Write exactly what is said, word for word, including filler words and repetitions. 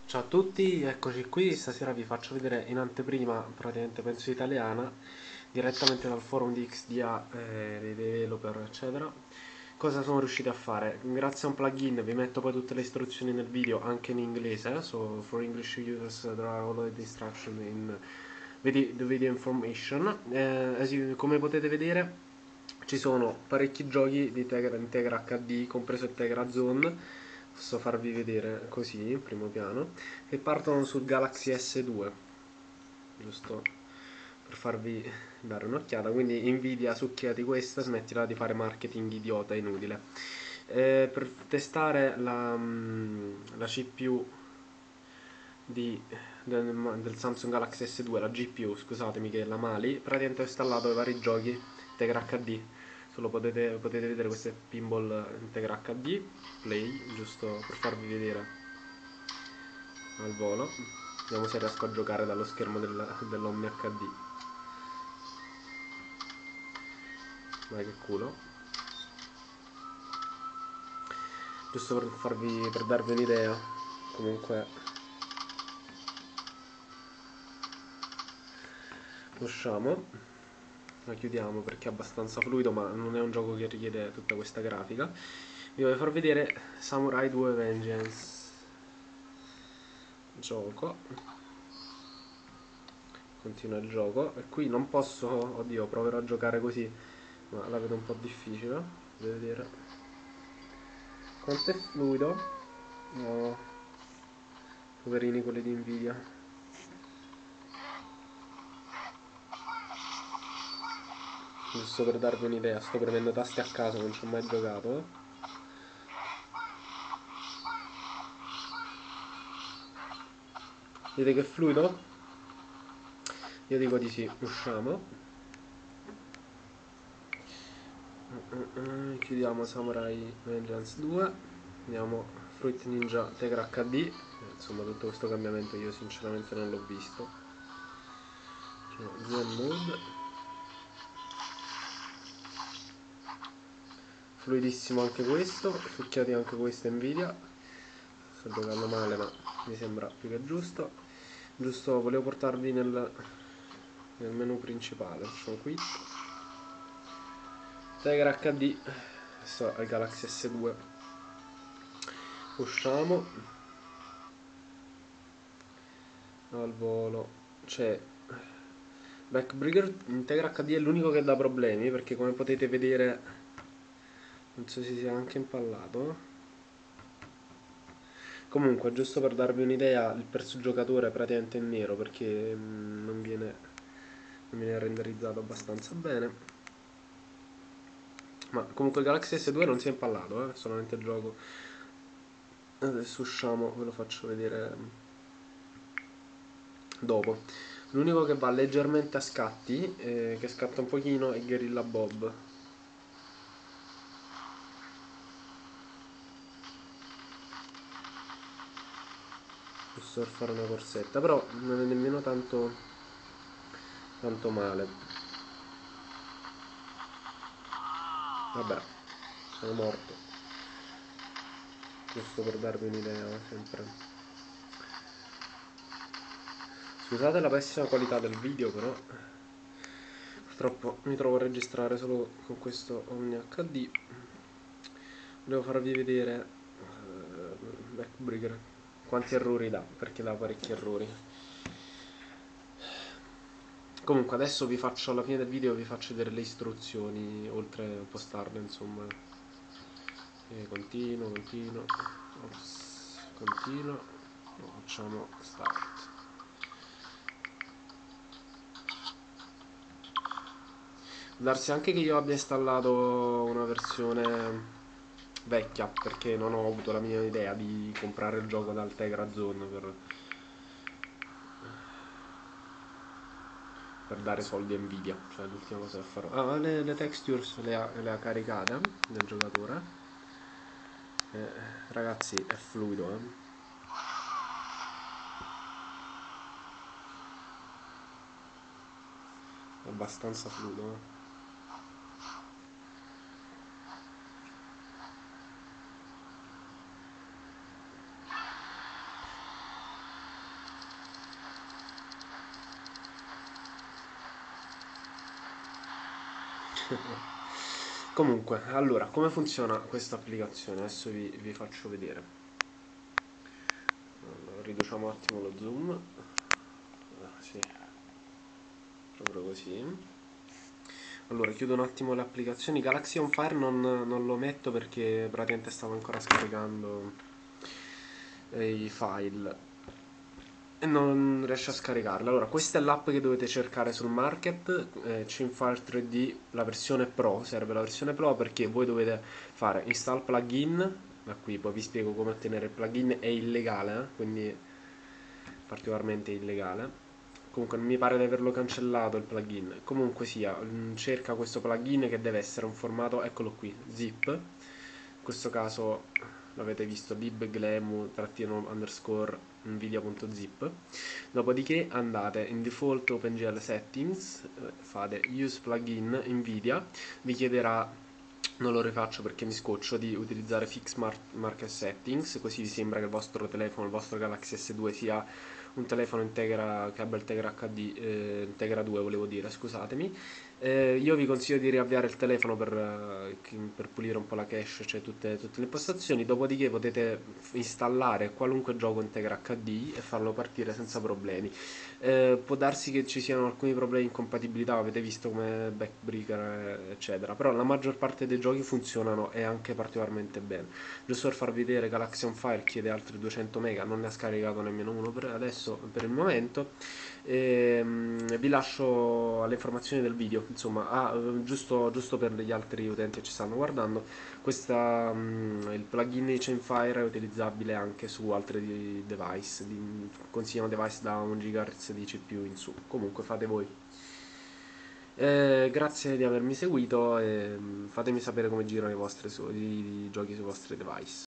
Ciao a tutti, eccoci qui. Stasera vi faccio vedere in anteprima, praticamente penso italiana, direttamente dal forum di X D A, eh, dei developer, eccetera, cosa sono riusciti a fare. Grazie a un plugin, vi metto poi tutte le istruzioni nel video, anche in inglese, eh, so for English users there are all the instructions in video, the video information. Eh, as you- come potete vedere ci sono parecchi giochi di Tegra, Integra H D, compreso il Tegra Zone. Posso farvi vedere così in primo piano, che partono sul Galaxy S due, giusto per farvi dare un'occhiata. Quindi Nvidia, succhiati questa, smettila di fare marketing idiota inutile. Eh, per testare la, mm, la C P U di, del, del Samsung Galaxy S due, la G P U, scusatemi, che è la Mali, praticamente ho installato i vari giochi Tegra H D. Solo potete, potete vedere questo è Pinball Integra H D Play, giusto per farvi vedere al volo. Vediamo se riesco a giocare dallo schermo del, dell'Omni H D. Vai che culo. Giusto per farvi, per darvi un'idea. Comunque usciamo, la chiudiamo perché è abbastanza fluido, ma non è un gioco che richiede tutta questa grafica. Vi voglio far vedere Samurai due Vengeance. Gioco, continua il gioco e qui non posso, oddio, proverò a giocare così, ma la vedo un po' difficile. Devo vedere quanto è fluido. No, poverini quelli di Nvidia. Giusto per darvi un'idea, sto premendo tasti a caso, non ci ho mai giocato. eh. Vedete che è fluido? Io dico di sì, usciamo. Mm, chiudiamo Samurai Vengeance due. Andiamo Fruit Ninja Tegra H D. Eh, insomma, tutto questo cambiamento io sinceramente non l'ho visto. Zen Mode. Fluidissimo anche questo, succhiati anche questo Nvidia. Sto giocando male, ma mi sembra più che giusto. Giusto, volevo portarvi nel, nel menu principale. Facciamo qui. Tegra H D. Questo è il Galaxy S due. Usciamo. Al volo. C'è Backbreaker Integra H D, è l'unico che dà problemi perché come potete vedere non so se sia anche impallato. Comunque, giusto per darvi un'idea, il prezzo giocatore è praticamente in nero perché mm, non viene, non viene renderizzato abbastanza bene. Ma comunque il Galaxy S due non si è impallato, eh, solamente il gioco. Adesso usciamo, ve lo faccio vedere dopo. L'unico che va leggermente a scatti, eh, che scatta un pochino, è Guerrilla Bob. Giusto per fare una corsetta, però non è nemmeno tanto, tanto male. Vabbè, sono morto. Giusto per darvi un'idea, sempre. Scusate la pessima qualità del video, però purtroppo mi trovo a registrare solo con questo Omni H D. Volevo farvi vedere uh, Backbreaker quanti errori dà, perché dà parecchi errori. Comunque adesso vi faccio, alla fine del video vi faccio vedere le istruzioni, oltre a postarle insomma. E continuo, continuo, ops, continuo, facciamo start. Darsi anche che io abbia installato una versione vecchia perché non ho avuto la minima idea di comprare il gioco dal Tegra Zone per, per dare soldi a Nvidia, cioè l'ultima cosa che farò. Ah, le, le textures le ha, le ha caricate nel giocatore. Eh, ragazzi, è fluido, eh. È abbastanza fluido, eh. Comunque, allora, come funziona questa applicazione? Adesso vi, vi faccio vedere. Allora, riduciamo un attimo lo zoom. Ah, sì, proprio così. Allora, chiudo un attimo le applicazioni. Galaxy on Fire non, non lo metto perché praticamente stavo ancora scaricando eh, i file e non riesce a scaricarla. Allora, questa è l'app che dovete cercare sul market, eh, Cimfile tre D, la versione Pro, serve la versione Pro perché voi dovete fare install plugin, da qui poi vi spiego come ottenere il plugin, è illegale, eh, quindi particolarmente illegale. Comunque mi pare di averlo cancellato il plugin. Comunque sia, mm, cerca questo plugin che deve essere un formato, eccolo qui, zip. In questo caso l'avete visto, libglemu trattino underscore nvidia.zip. Dopodiché andate in default OpenGL settings, eh, fate use plugin nvidia, vi chiederà, non lo rifaccio perché mi scoccio, di utilizzare fix market settings, così vi sembra che il vostro telefono, il vostro Galaxy S due sia un telefono integra, cable Integra H D, eh, Integra due volevo dire, scusatemi. Eh, io vi consiglio di riavviare il telefono per, eh, per pulire un po' la cache, cioè tutte, tutte le impostazioni, dopodiché potete installare qualunque gioco Integra H D e farlo partire senza problemi. Eh, può darsi che ci siano alcuni problemi di incompatibilità, avete visto come Backbreaker eccetera, però la maggior parte dei giochi funzionano e anche particolarmente bene. Giusto per farvi vedere, Galaxy on Fire chiede altri duecento mega, non ne ha scaricato nemmeno uno per adesso, per il momento. E, mm, vi lascio alle informazioni del video, insomma, ah, giusto, giusto per gli altri utenti che ci stanno guardando, questa, mm, il plugin di Chainfire è utilizzabile anche su altri device, di, consigliano device da un gigahertz di C P U in su, comunque fate voi. Eh, grazie di avermi seguito e mm, fatemi sapere come girano i vostri su- i, i giochi sui vostri device.